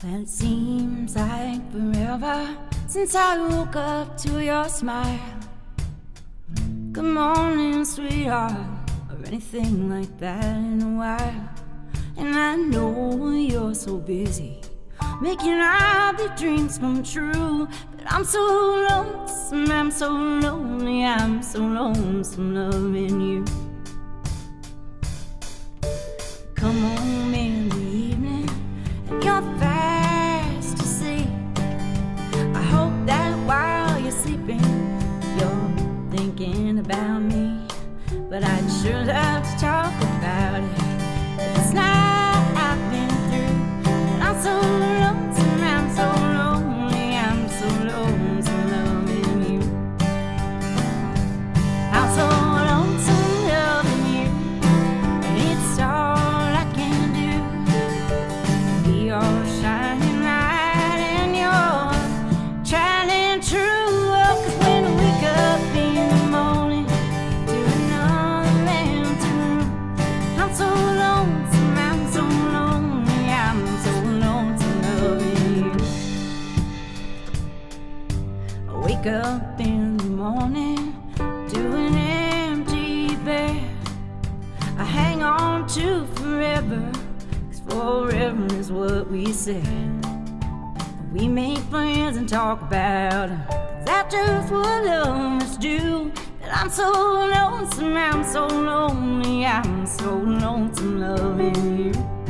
Well, it seems like forever since I woke up to your smile. Good morning, sweetheart, or anything like that in a while. And I know you're so busy making all the dreams come true, but I'm so lonesome, I'm so lonely, I'm so lonesome loving you. Come home in the evening and you're fast asleep. I hope that while you're sleeping you're thinking about me, but I'd sure love to talk about it. It's not I've been through, and I'm so lonesome, I'm so lonely, I'm so lonesome loving you. I'm so lonesome loving you, and it's all I can do. Be your shining light and your tried and true. Oh, 'cause when I wake up in the morning to another man's room, I'm so lonesome, I'm so lonely, I'm so lonesome loving you. I wake up in the morning to an empty bed. I hang on to forever, 'cause forever is what we said. We make plans and talk about it, 'cause that's just what lovers do. But I'm so lonesome, I'm so lonely, I'm so lonesome loving you.